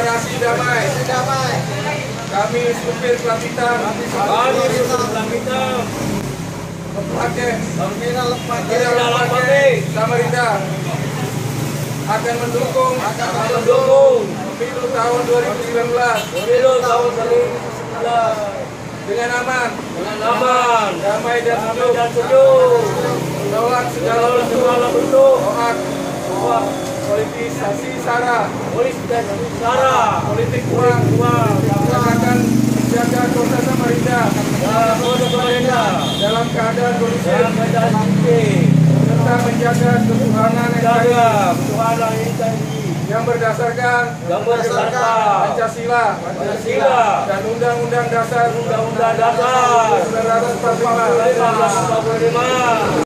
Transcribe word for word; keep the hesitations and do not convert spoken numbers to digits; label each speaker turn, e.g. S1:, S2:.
S1: deklarasi damai.
S2: damai.
S1: Kami supir Pelampitan,
S3: Kami supir Pelampitan,
S1: Lepake,
S2: Terminal Lepake,
S1: Lepake, Samarinda akan mendukung,
S2: akan
S3: mendukung
S1: pemilu tahun dua ribu sembilan belas
S3: pemilu tahun dua ribu sembilan belas
S1: dengan aman,
S3: dengan aman,
S1: damai dan
S3: damai
S1: sejuk,
S3: dan sejuk,
S1: menolak segala
S3: dalam
S1: bentuk
S3: segala bentuk
S1: hoak,
S3: hoak,
S1: politisasi sara,
S3: politisasi sara,
S1: politik uang,
S3: uang,
S1: dan akan menjaga kota Samarinda
S3: dan kota Samarinda
S1: dalam keadaan kondusif
S3: dalam keadaan kondusif,
S1: serta menjaga ketuhanan N K R I
S3: jaga ketuhanan N K R I
S1: yang berdasarkan
S3: yang berdasarkan
S1: Pancasila
S3: Pancasila
S1: dan Undang-Undang Dasar
S3: Undang-Undang Dasar
S1: seribu sembilan ratus empat puluh lima.
S3: seribu sembilan ratus empat puluh lima.